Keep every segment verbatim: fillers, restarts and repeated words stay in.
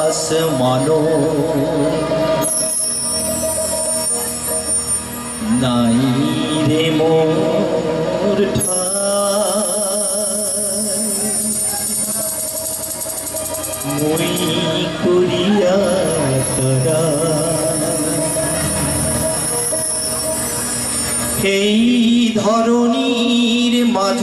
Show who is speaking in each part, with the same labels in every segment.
Speaker 1: মানো নাই রে মোর মই করিয়া তারা এই ধরণীর মাঝ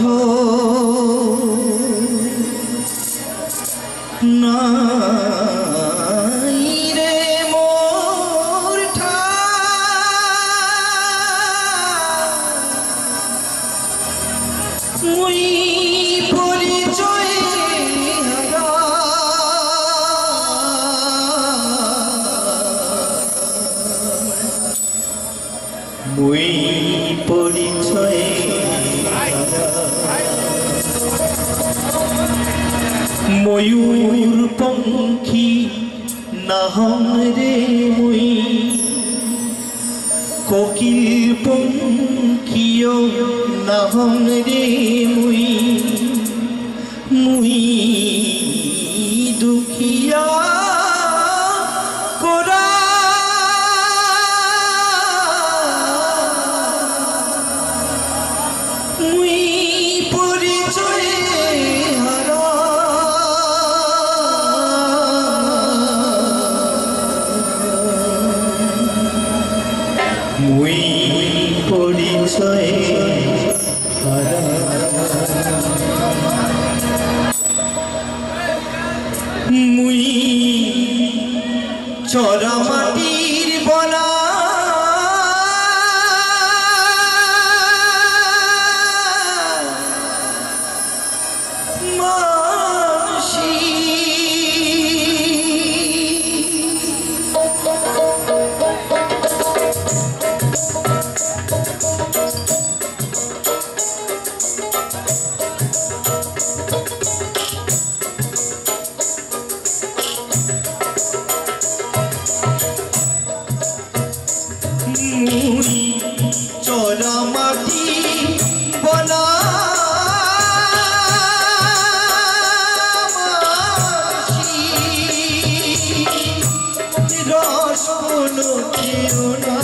Speaker 1: নাই রে মোর মই পরিচয় মই পরিচয় ময়ূর পঙ্খী নাহং রে মুই কোকিল পঙ্খীও নাহং রে মুই মুই দুখিয়া কোরা মুই পরিচয় হারা মুই পরিচয় হারা মুই চরা মাটির বলা চরা মাটি বনা রস কোনো কেউ না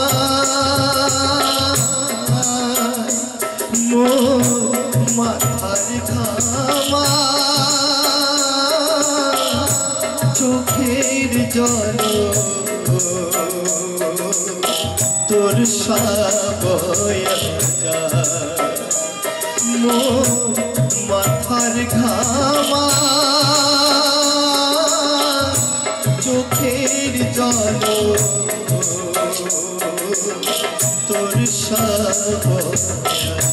Speaker 1: মাথার ঘামা চোখের জল তোর সাবয়া মোর মাথার ঘামা চোখের জল তোর সাবয়া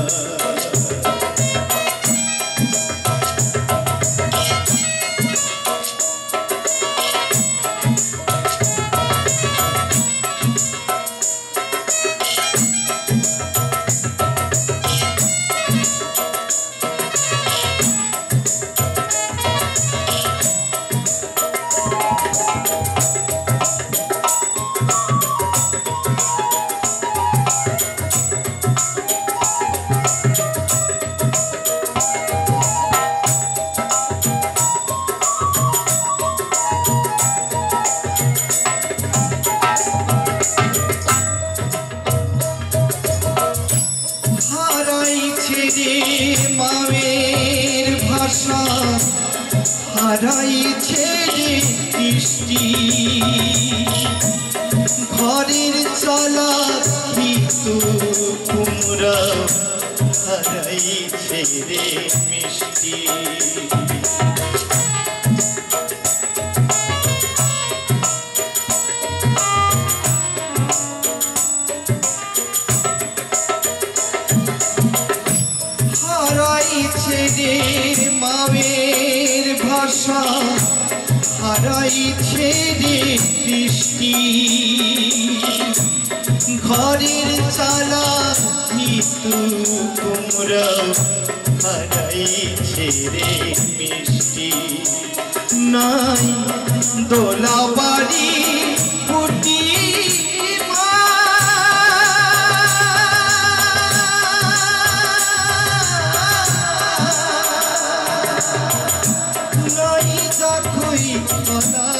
Speaker 1: মামের ভাষা হারাইছে রে কৃষ্টি ঘরের চলা কিন্তু কুমড়া হারাইছে রে মিষ্টি হারাইছে রে মামের ভাষা হারাইছে রে কৃষ্টি ঘরের চালা কিন্তু কুমড়া হারাইছে রে মিষ্টি নাই দোলা বাড়ি ফুটি গলা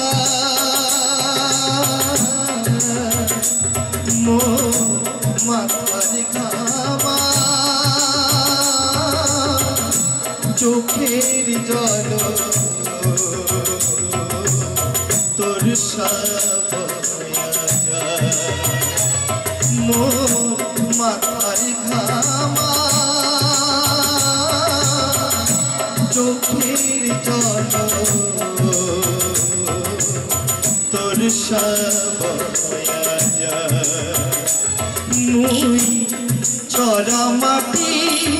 Speaker 1: মো মাথার ঘামা চোখের জল তোর মোর মাথার ঘামা চোখের জল তোর মুই চরা মাটি